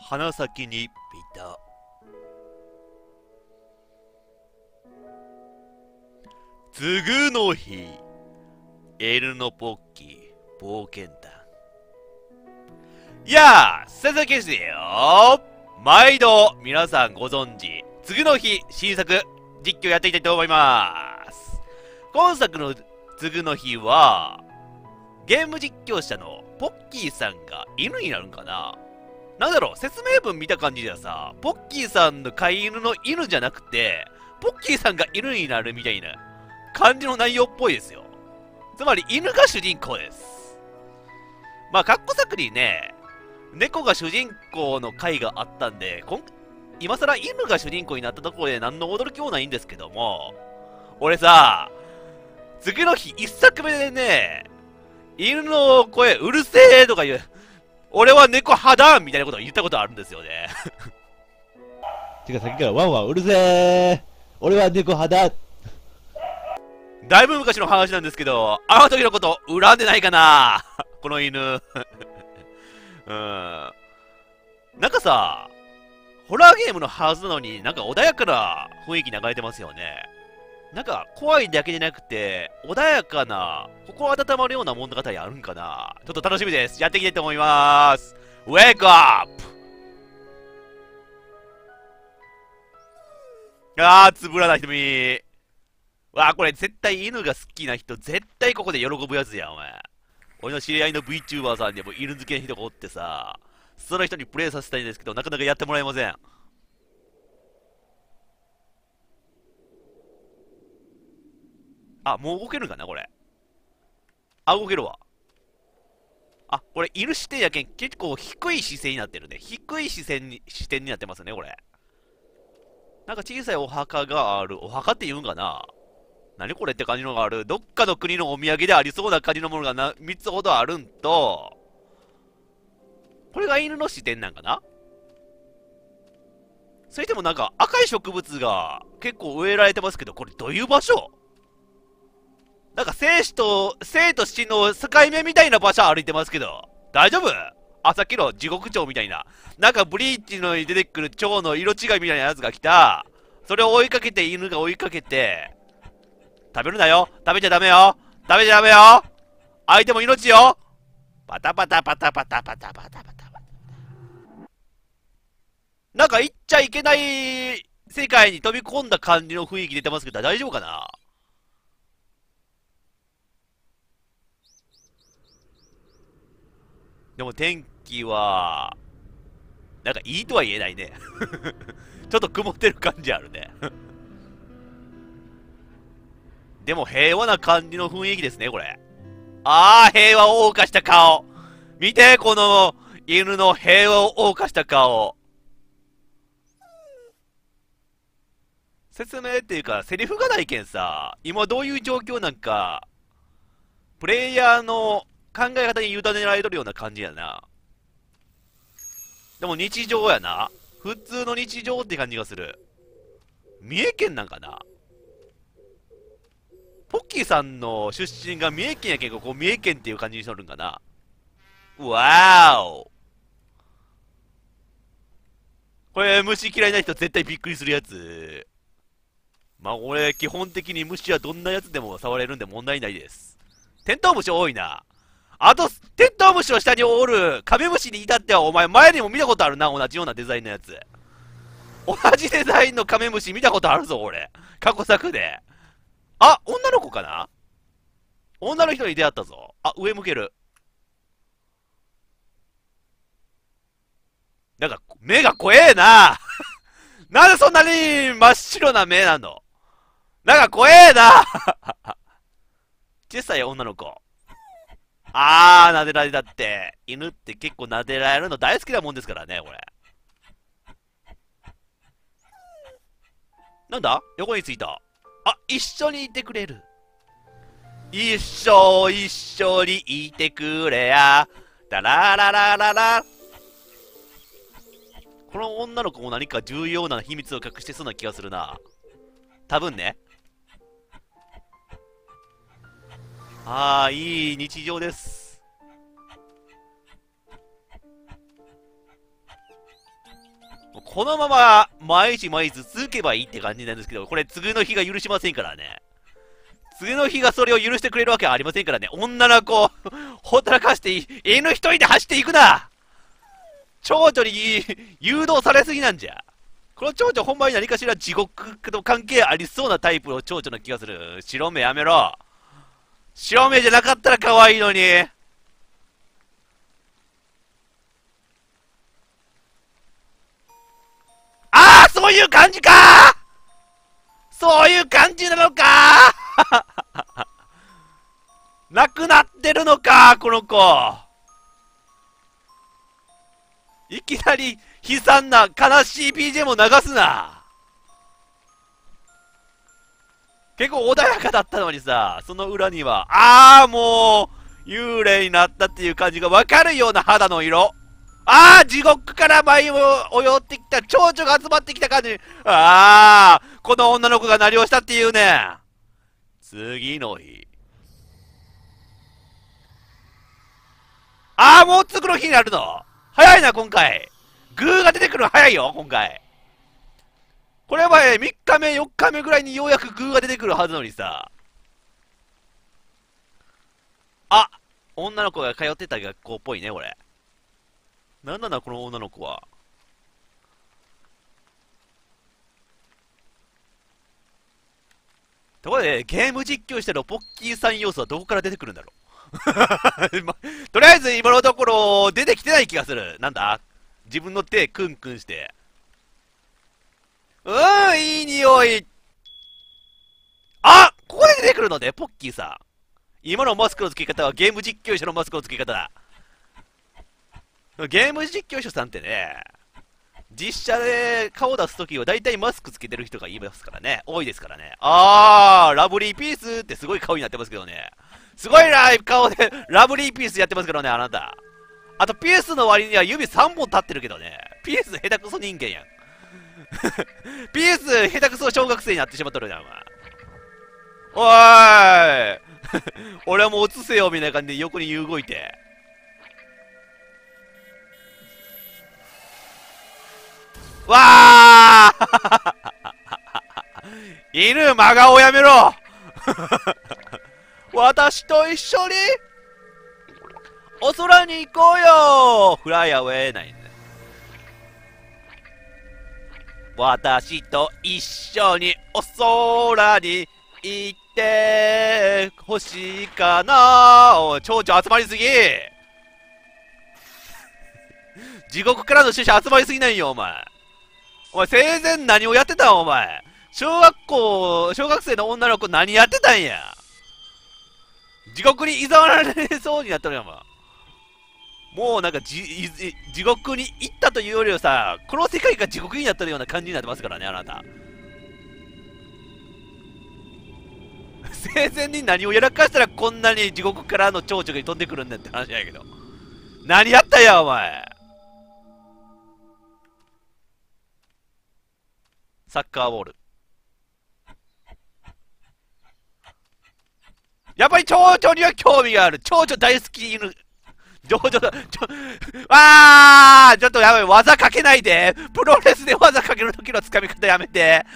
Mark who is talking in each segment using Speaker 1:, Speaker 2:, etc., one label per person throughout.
Speaker 1: 鼻先にピタ。次の日、エルのポッキー冒険団。やあ、佐々木ですよ。毎度皆さんご存知、次の日新作実況やっていきたいと思います。今作の次の日はゲーム実況者のポッキーさんが犬になるんかな。なんだろう、説明文見た感じではさ、ポッキーさんの飼い犬の犬じゃなくて、ポッキーさんが犬になるみたいな感じの内容っぽいですよ。つまり犬が主人公です。まあ、カッコ作にね、猫が主人公の回があったんで、今更犬が主人公になったところで何の驚きもないんですけども、俺さ、次の日一作目でね、犬の声うるせえとか言う、俺は猫派だみたいなことを言ったことあるんですよね。
Speaker 2: てかさっきからワンワンうるせえ、俺は猫派だ。
Speaker 1: だいぶ昔の話なんですけど、あの時のこと恨んでないかなこの犬。なんかさ、ホラーゲームのはずなのになんか穏やかな雰囲気流れてますよね。なんか怖いだけじゃなくて、穏やかな、心温まるような物語あるんかな。ちょっと楽しみです。やっていきたいと思います。ウェイクアップ。つぶらな瞳。これ絶対犬が好きな人、絶対ここで喜ぶやつやん、お前。俺の知り合いの VTuber さんでも犬好きな人がおってさ、その人にプレイさせたいんですけど、なかなかやってもらえません。もう動けるんかな、これ。動けるわ。これ、犬視点やけん、結構低い視線になってるね。低い視点になってますね、これ。なんか小さいお墓がある。お墓って言うんかな。何これって感じのがある。どっかの国のお土産でありそうな感じのものが3つほどあるんと、これが犬の視点なんかな。それでもなんか赤い植物が結構植えられてますけど、これどういう場所？なんか生と死の境目みたいな場所歩いてますけど、大丈夫？さっきの地獄蝶みたいな。なんかブリーチのに出てくる蝶の色違いみたいなやつが来た。それを追いかけて犬が追いかけて、食べるなよ。食べちゃダメよ。食べちゃダメよ。相手も命よ。パタパタパタパタパタパタパタパタ。なんか言っちゃいけない世界に飛び込んだ感じの雰囲気出てますけど、大丈夫かな？でも天気は、なんかいいとは言えないね。ちょっと曇ってる感じあるね。でも平和な感じの雰囲気ですね、これ。平和を謳歌した顔。見て、この犬の平和を謳歌した顔。説明っていうか、セリフがないけんさ、今どういう状況なんか、プレイヤーの考え方に委ねられとるような感じやな。でも日常やな。普通の日常って感じがする。三重県なんかな。ポッキーさんの出身が三重県やけん、ここ三重県っていう感じにしとるんかな。わーお。これ虫嫌いな人絶対びっくりするやつ。まあ俺基本的に虫はどんなやつでも触れるんで問題ないです。テントウムシ多いな。あと、テントウムシの下におるカメムシに至ってはお前前にも見たことあるな、同じようなデザインのやつ。同じデザインのカメムシ見たことあるぞ、俺。過去作で。女の子かな。女の人に出会ったぞ。上向ける。なんか、目が怖えな。なんでそんなに真っ白な目なの？なんか怖えな。小さい女の子。撫でられたって。犬って結構撫でられるの大好きなもんですからね、これ。なんだ？横についた。一緒にいてくれる。一緒にいてくれや。ダラララララ。この女の子も何か重要な秘密を隠してそうな気がするな。多分ね。いい日常です。 このまま毎日毎日続けばいいって感じなんですけど、これ次の日が許しませんからね。次の日がそれを許してくれるわけはありませんからね。女の子、ほったらかして犬一人で走っていくな。蝶々に誘導されすぎなんじゃ。この蝶々ほんまに何かしら地獄と関係ありそうなタイプの蝶々な気がする。白目やめろ。白目じゃなかったら可愛いのに。ああ、そういう感じか。そういう感じなのか。なくなってるのか、この子。いきなり悲惨な悲しい BGM を流すな。結構穏やかだったのにさ、その裏には、もう、幽霊になったっていう感じがわかるような肌の色。地獄から舞を泳ってきた蝶々が集まってきた感じ。この女の子が何をしたっていうね。次の日。もう次の日になるの。早いな、今回。グーが出てくるの早いよ、今回。これは3日目、4日目ぐらいにようやくグーが出てくるはずなのにさ。女の子が通ってた学校っぽいね、これ。なんなんだ、この女の子は。ところで、ゲーム実況してるポッキーさん要素はどこから出てくるんだろうとりあえず今のところ出てきてない気がする。なんだ自分の手クンクンして。いい匂い。ここで出てくるので、ポッキーさん。今のマスクの付け方はゲーム実況者のマスクの付け方だ。ゲーム実況者さんってね、実写で顔出すときは大体マスクつけてる人がいますからね。多いですからね。ラブリーピースってすごい顔になってますけどね。すごい顔でラブリーピースやってますけどね、あなた。あとピースの割には指3本立ってるけどね。ピース下手くそ人間やん。ピース下手くそ小学生になってしまっとるじゃん、おーい俺はもう映せよみたいな感じで横に動いて。わー犬真顔やめろ私と一緒にお空に行こうよフライアウェイないね。私と一緒にお空に行ってほしいかな。蝶々集まりすぎ地獄からの死者集まりすぎないよ、お前。お前生前何をやってたんお前。小学生の女の子何やってたんや。地獄に誘われそうになったのや、お前。もうなんか地獄に行ったというよりはさ、この世界が地獄になってるような感じになってますからね、あなた。生前に何をやらかしたらこんなに地獄からの蝶々が飛んでくるんだって話やけど。何やったんや、お前。サッカーボール。やっぱり蝶々には興味がある。蝶々大好き犬。ちょっとやばい、技かけないで。プロレスで技かけるときの掴み方やめて。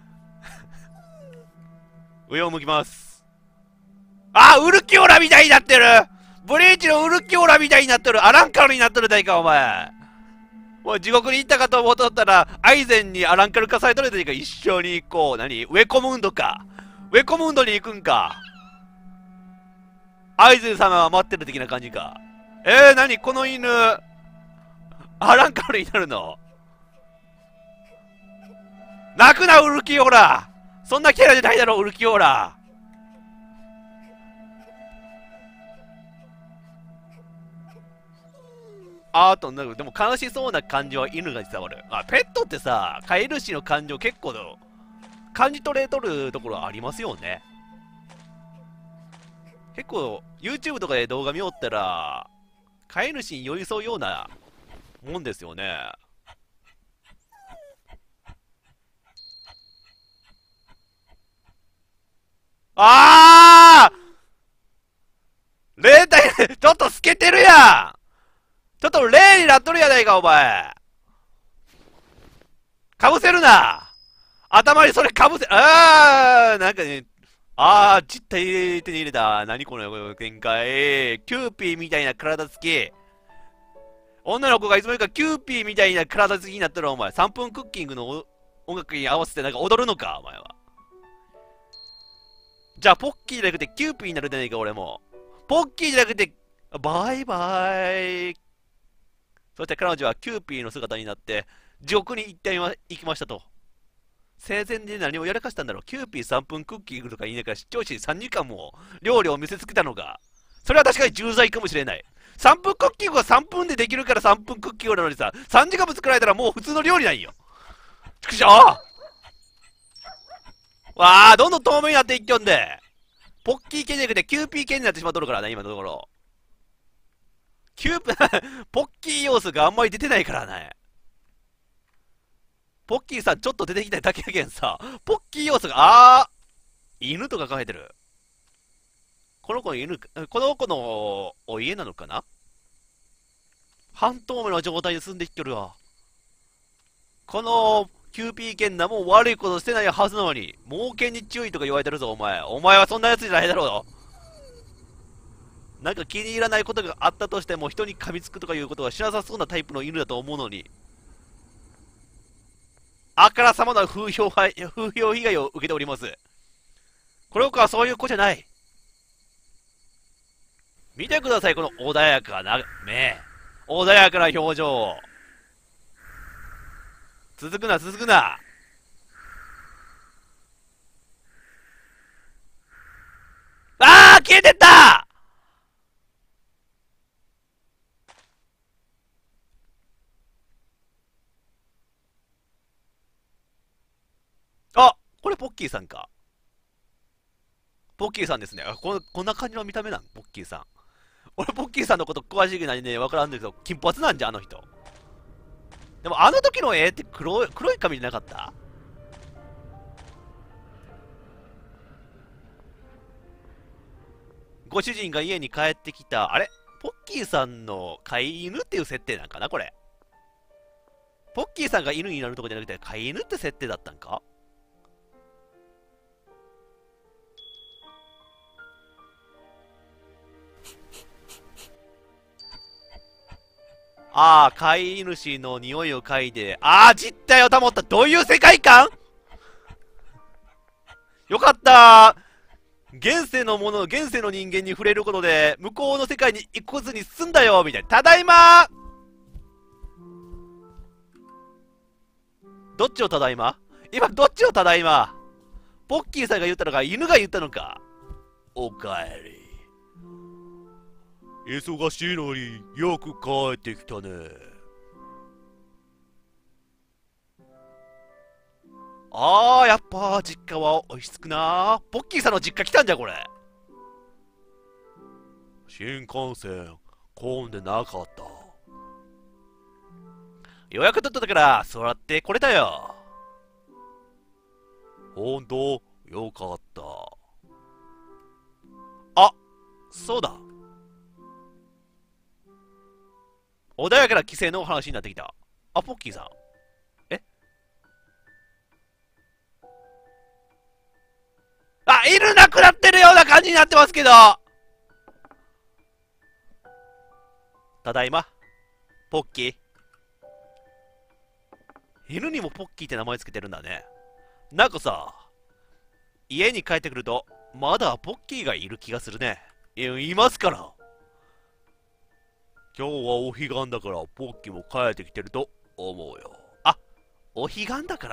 Speaker 1: 上を向きます。ウルキオラみたいになってる。ブリーチのウルキオラみたいになってる。アランカルになってるだいか、お前。もう地獄に行ったかと思っとったら、アイゼンにアランカル化されとるだいか、一緒に行こう。ウェコムンドか。ウェコムンドに行くんか。アイゼン様は待ってる的な感じか。この犬、アランカルになるの泣くな、ウルキオーラ。そんなキャラじゃないだろ、ウルキオーラ。でも悲しそうな感じは犬が伝わる。ペットってさ、飼い主の感情結構感じ取れとるところありますよね。結構、YouTube とかで動画見おったら、飼い主に寄り添うようなもんですよね。霊体、ちょっと透けてるやん。ちょっと霊になっとるやないか、お前。 かぶせるな。頭にそれかぶせ、なんかね、実体手に入れた。何この展開。キューピーみたいな体つき。女の子がいつも言うからキューピーみたいな体つきになったらお前、3分クッキングの音楽に合わせてなんか踊るのか、お前は。じゃあ、ポッキーじゃなくてキューピーになるじゃないか、俺も。ポッキーじゃなくて、バイバイ。そして彼女はキューピーの姿になって、地獄に行きましたと。生前で何をやらかしたんだろう。キューピー3分クッキングとか言いながら視聴者に3時間も料理を見せつけたのが、それは確かに重罪かもしれない。3分クッキングは3分でできるから3分クッキングなのにさ、3時間も作られたらもう普通の料理なんよ。ちくしょう。わあ、どんどん透明になっていっきょんで。ポッキー系じゃなくてキューピー系になってしまっとるからね、今のところ。ポッキー要素があんまり出てないからね。ポッキーさんちょっと出てきただけやけんさ、ポッキー要素が、犬とか書いてる。この子の家なのかな。半透明の状態で住んできてるわ。このキューピー犬なも悪いことしてないはずなのに、猛犬に注意とか言われてるぞ、お前。お前はそんなやつじゃないだろう。なんか気に入らないことがあったとしても、人に噛みつくとかいうことはしなさそうなタイプの犬だと思うのに。あからさまな風評被害を受けております。この子はそういう子じゃない。見てください、この穏やかな目。穏やかな表情。続くな、続くな。消えてった。これポッキーさんか。ポッキーさんですね。こんな感じの見た目なん、ポッキーさん。俺、ポッキーさんのこと詳しくないね、わからんだけど、金髪なんじゃ、あの人。でも、あの時の絵って黒い髪じゃなかった？ご主人が家に帰ってきた、あれポッキーさんの飼い犬っていう設定なんかな、これ。ポッキーさんが犬になるとこじゃなくて、飼い犬って設定だったんか？飼い主の匂いを嗅いで、実態を保った。どういう世界観？よかった現世の人間に触れることで、向こうの世界に行くずに済んだよみたいな。ただいまどっちをただいま？今、どっちをただいま？ポッキーさんが言ったのか、犬が言ったのか。おかえり。忙しいのによく帰ってきたね。やっぱ実家は落ち着くな。ポッキーさんの実家来たんじゃこれ。新幹線混んでなかった。予約取ったから座ってこれだよ。ほんとよかった。そうだ。穏やかな規制の話になってきた。ポッキーさん。犬なくなってるような感じになってますけど。ただいま。ポッキー。犬にもポッキーって名前つけてるんだね。なんかさ、家に帰ってくると、まだポッキーがいる気がするね。いますから。今日はお彼岸だから、ポッキーも帰ってきてると思うよ。お彼岸だから。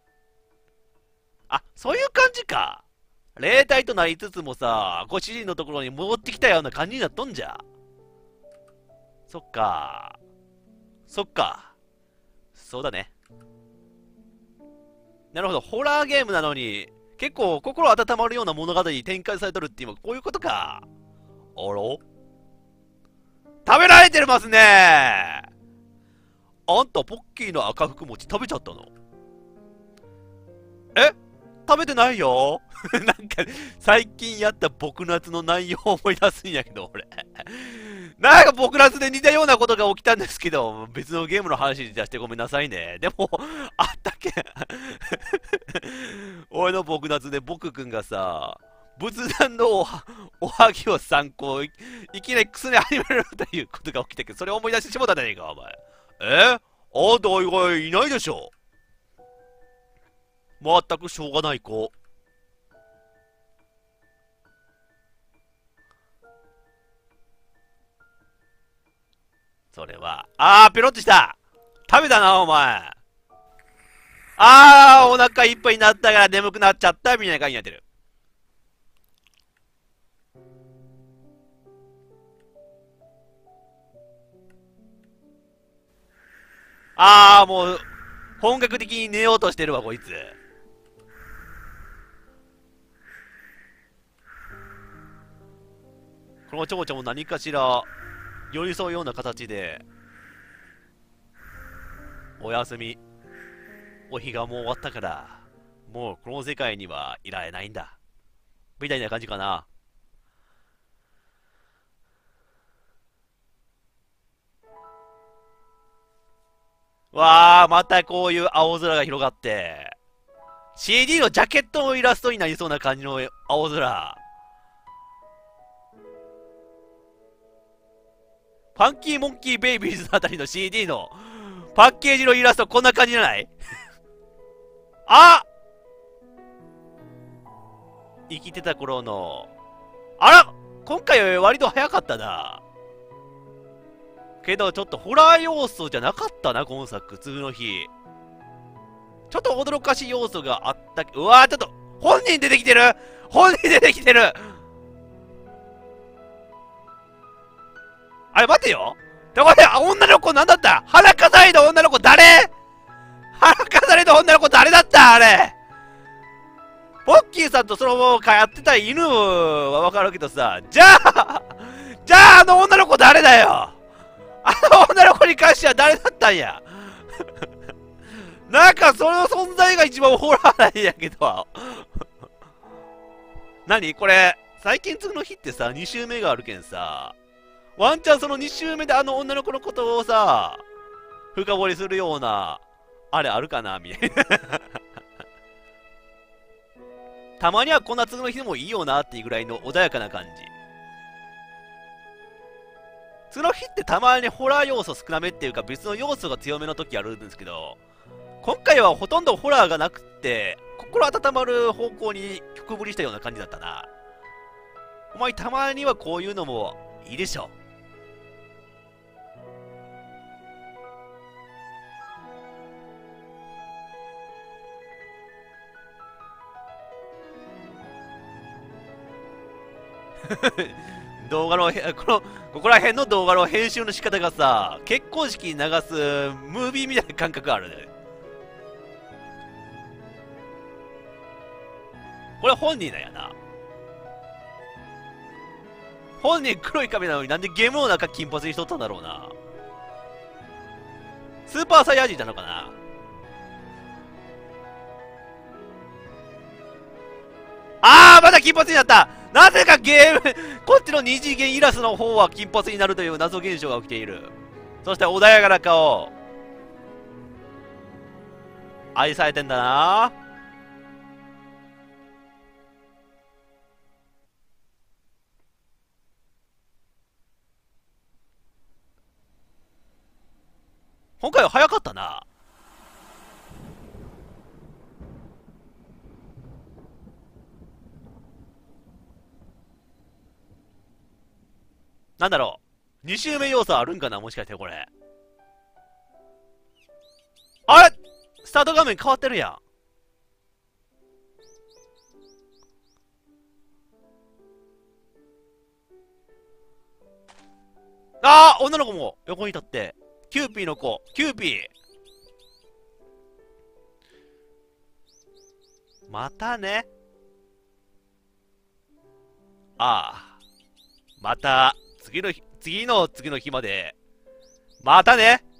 Speaker 1: そういう感じか。霊体となりつつもさ、ご主人のところに戻ってきたような感じになっとんじゃ。そっか。そうだね。なるほど、ホラーゲームなのに、結構心温まるような物語に展開されとるって今こういうことか。食べられてますね。あんたポッキーの赤福餅食べちゃったの？食べてないよ。なんか、最近やった僕夏の内容を思い出すんやけど、俺。 なんか僕らで似たようなことが起きたんですけど、別のゲームの話に出してごめんなさいね。でも、あったっけ俺の僕夏で僕くんがさ、仏壇のおはぎを参考、いきなりくすね始めるということが起きたけど、それ思い出してしもたじゃねえか、お前。あんた以外いないでしょ。まったくしょうがない子。それは、ペロッとした。食べたな、お前。お腹いっぱいになったから眠くなっちゃった、みたいな感じになってる。もう、本格的に寝ようとしてるわ、こいつ。このちょこちょも何かしら、寄り添うような形で、おやすみ。お日がもう終わったから、もうこの世界にはいられないんだ。みたいな感じかな。わまたこういう青空が広がって、CD のジャケットのイラストになりそうな感じの青空。ファンキーモンキーベイビーズのあたりの CD のパッケージのイラストこんな感じじゃない？生きてた頃の、今回は割と早かったな。けどちょっとホラー要素じゃなかったな、今作、次の日。ちょっと驚かしい要素があったちょっと、本人出てきてる待てよ。女の子なんだった？鼻飾りの女の子誰？鼻飾りの女の子誰だった？あれ。ポッキーさんとそのままやってた犬はわかるけどさ、じゃああの女の子誰だよ。あの女の子に関しては誰だったんや。なんかその存在が一番ホラーなんやけど。何これ、最近次の日ってさ、2週目があるけんさ、ワンチャンその2週目であの女の子のことをさ、深掘りするような、あれあるかなみたいな。たまにはこんな次の日でもいいよなっていうぐらいの穏やかな感じ。次の日ってたまにホラー要素少なめっていうか別の要素が強めの時あるんですけど、今回はほとんどホラーがなくて、心温まる方向に曲振りしたような感じだったな。お前たまにはこういうのもいいでしょ。動画のここら辺の動画の編集の仕方がさ、結婚式に流すムービーみたいな感覚あるね。これ本人なんやな。本人黒い髪なのになんでゲームの中金髪にしとったんだろうな。スーパーサイヤ人なのかな。まだ金髪になった。なぜかこっちの二次元イラストの方は金髪になるという謎現象が起きている。そして穏やかな顔。愛されてんだな。今回は早かったな。なんだろう。2周目要素あるんかなもしかしてこれ。あれスタート画面変わってるやん。女の子も横に立って。キューピーの子。キューピー。またね。また、次の日まで。またね。